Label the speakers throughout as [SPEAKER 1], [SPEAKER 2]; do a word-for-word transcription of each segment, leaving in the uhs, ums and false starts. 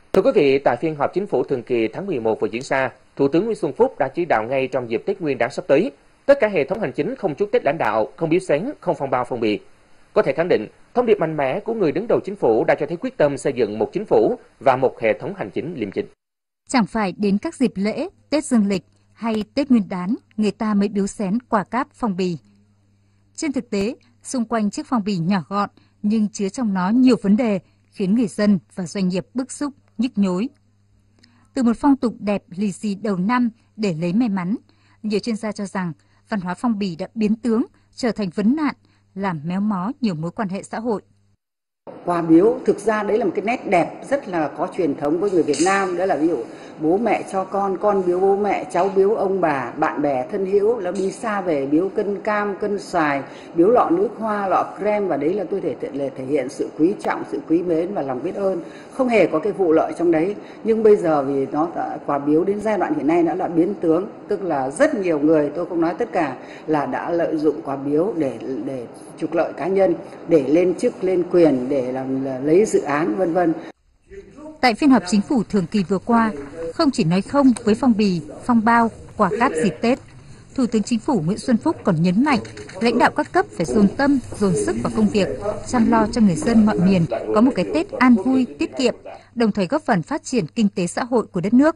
[SPEAKER 1] Thưa quý vị, tại phiên họp chính phủ thường kỳ tháng mười một vừa diễn ra, Thủ tướng Nguyễn Xuân Phúc đã chỉ đạo ngay trong dịp Tết Nguyên đán sắp tới, tất cả hệ thống hành chính không chúc Tết lãnh đạo, không biếu xén, không phong bao phong bì. Có thể khẳng định, thông điệp mạnh mẽ của người đứng đầu chính phủ đã cho thấy quyết tâm xây dựng một chính phủ và một hệ thống hành chính liêm chính.
[SPEAKER 2] Chẳng phải đến các dịp lễ, Tết Dương lịch hay Tết Nguyên đán, người ta mới biếu xén quà cáp phong bì. Trên thực tế, xung quanh chiếc phong bì nhỏ gọn nhưng chứa trong nó nhiều vấn đề khiến người dân và doanh nghiệp bức xúc, nhức nhối. Từ một phong tục đẹp lì xì đầu năm để lấy may mắn, nhiều chuyên gia cho rằng văn hóa phong bì đã biến tướng trở thành vấn nạn, làm méo mó nhiều mối quan hệ xã hội.
[SPEAKER 3] Quà biếu thực ra đấy là một cái nét đẹp rất là có truyền thống với người Việt Nam, đó là ví dụ bố mẹ cho con, con biếu bố mẹ, cháu biếu ông bà, bạn bè thân hữu, là đi xa về biếu cân cam, cân xoài, biếu lọ nước hoa, lọ creme, và đấy là tôi thể thể, thể hiện sự quý trọng, sự quý mến và lòng biết ơn, không hề có cái vụ lợi trong đấy. Nhưng bây giờ vì nó quà biếu đến giai đoạn hiện nay nó đã biến tướng, tức là rất nhiều người, tôi không nói tất cả, là đã lợi dụng quà biếu để để trục lợi cá nhân, để lên chức, lên quyền, để làm lấy dự án, vân vân.
[SPEAKER 2] Tại phiên họp chính phủ thường kỳ vừa qua, không chỉ nói không với phong bì, phong bao, quà cáp dịp Tết, Thủ tướng Chính phủ Nguyễn Xuân Phúc còn nhấn mạnh lãnh đạo các cấp phải dồn tâm, dồn sức vào công việc, chăm lo cho người dân mọi miền có một cái Tết an vui, tiết kiệm, đồng thời góp phần phát triển kinh tế xã hội của đất nước.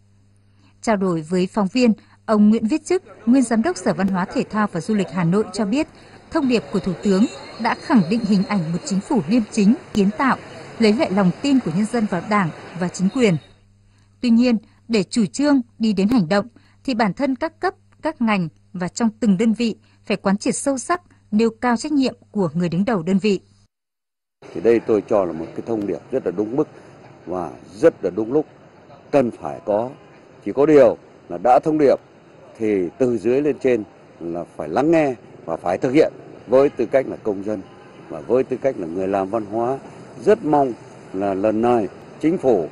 [SPEAKER 2] Trao đổi với phóng viên, ông Nguyễn Viết Chức, nguyên giám đốc Sở Văn hóa Thể thao và Du lịch Hà Nội cho biết, thông điệp của Thủ tướng đã khẳng định hình ảnh một chính phủ liêm chính, kiến tạo, lấy lại lòng tin của nhân dân vào Đảng và chính quyền. Tuy nhiên, để chủ trương đi đến hành động thì bản thân các cấp, các ngành và trong từng đơn vị phải quán triệt sâu sắc, nêu cao trách nhiệm của người đứng đầu đơn vị.
[SPEAKER 4] Thì đây tôi cho là một cái thông điệp rất là đúng mức và rất là đúng lúc, cần phải có. Chỉ có điều là đã thông điệp thì từ dưới lên trên là phải lắng nghe và phải thực hiện với tư cách là công dân và với tư cách là người làm văn hóa. Rất mong là lần này chính phủ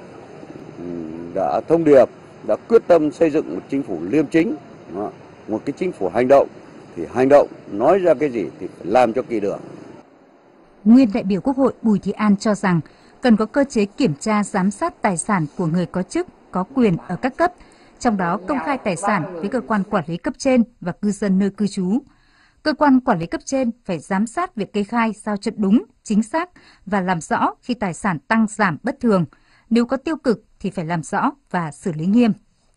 [SPEAKER 4] đã thông điệp, đã quyết tâm xây dựng một chính phủ liêm chính, một cái chính phủ hành động, thì hành động nói ra cái gì thì phải làm cho kỳ được.
[SPEAKER 2] Nguyên đại biểu Quốc hội Bùi Thị An cho rằng cần có cơ chế kiểm tra giám sát tài sản của người có chức, có quyền ở các cấp, trong đó công khai tài sản với cơ quan quản lý cấp trên và cư dân nơi cư trú. Cơ quan quản lý cấp trên phải giám sát việc kê khai sao cho đúng, chính xác và làm rõ khi tài sản tăng giảm bất thường. Nếu có tiêu cực thì phải làm rõ và xử lý nghiêm.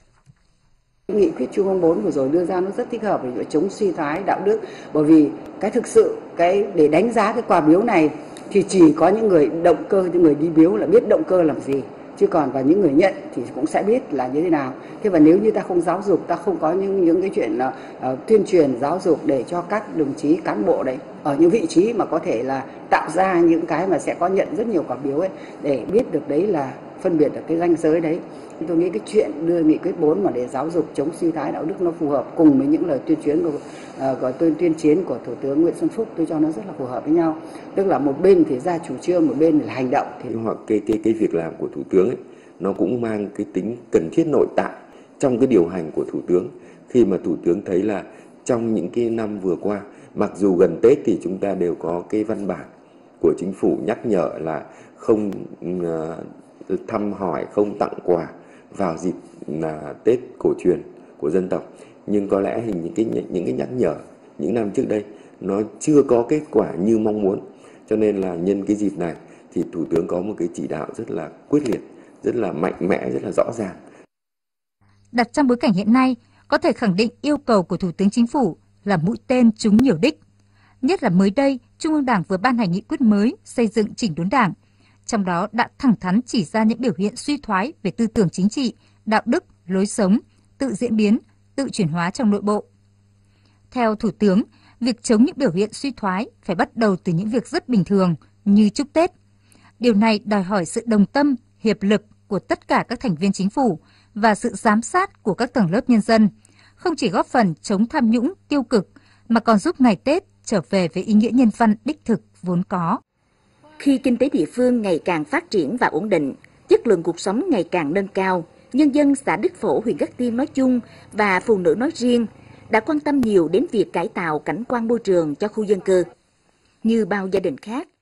[SPEAKER 3] Nghị quyết Trung ương bốn vừa rồi đưa ra nó rất thích hợp để chống suy thoái đạo đức, bởi vì cái thực sự cái để đánh giá cái quà biếu này thì chỉ có những người động cơ, những người đi biếu là biết động cơ làm gì, chứ còn và những người nhận thì cũng sẽ biết là như thế nào. Thế và nếu như ta không giáo dục, ta không có những những cái chuyện uh, tuyên truyền giáo dục để cho các đồng chí cán bộ đấy ở những vị trí mà có thể là tạo ra những cái mà sẽ có nhận rất nhiều quà biếu ấy, để biết được đấy là phân biệt được cái ranh giới đấy. Tôi nghĩ cái chuyện đưa nghị quyết bốn mà để giáo dục chống suy thoái đạo đức nó phù hợp cùng với những lời tuyên chiến của uh, gọi tuyên tuyên chiến của Thủ tướng Nguyễn Xuân Phúc, tôi cho nó rất là phù hợp với nhau. Tức là một bên thì ra chủ trương, một bên là hành động.
[SPEAKER 5] Thì hoặc cái cái cái việc làm của Thủ tướng ấy, nó cũng mang cái tính cần thiết nội tại trong cái điều hành của Thủ tướng, khi mà Thủ tướng thấy là trong những cái năm vừa qua, mặc dù gần Tết thì chúng ta đều có cái văn bản của chính phủ nhắc nhở là không uh, thăm hỏi, không tặng quà vào dịp là Tết cổ truyền của dân tộc, nhưng có lẽ hình những cái những cái nhắc nhở những năm trước đây nó chưa có kết quả như mong muốn, cho nên là nhân cái dịp này thì Thủ tướng có một cái chỉ đạo rất là quyết liệt, rất là mạnh mẽ, rất là rõ ràng.
[SPEAKER 2] Đặt trong bối cảnh hiện nay, có thể khẳng định yêu cầu của Thủ tướng Chính phủ là mũi tên trúng nhiều đích. Nhất là mới đây, Trung ương Đảng vừa ban hành nghị quyết mới xây dựng chỉnh đốn Đảng, trong đó đã thẳng thắn chỉ ra những biểu hiện suy thoái về tư tưởng chính trị, đạo đức, lối sống, tự diễn biến, tự chuyển hóa trong nội bộ. Theo Thủ tướng, việc chống những biểu hiện suy thoái phải bắt đầu từ những việc rất bình thường như chúc Tết. Điều này đòi hỏi sự đồng tâm, hiệp lực của tất cả các thành viên chính phủ và sự giám sát của các tầng lớp nhân dân, không chỉ góp phần chống tham nhũng, tiêu cực, mà còn giúp ngày Tết trở về với ý nghĩa nhân văn đích thực vốn có.
[SPEAKER 6] Khi kinh tế địa phương ngày càng phát triển và ổn định, chất lượng cuộc sống ngày càng nâng cao, nhân dân xã Đức Phổ, huyện Cát Tiên nói chung và phụ nữ nói riêng đã quan tâm nhiều đến việc cải tạo cảnh quan môi trường cho khu dân cư. Như bao gia đình khác,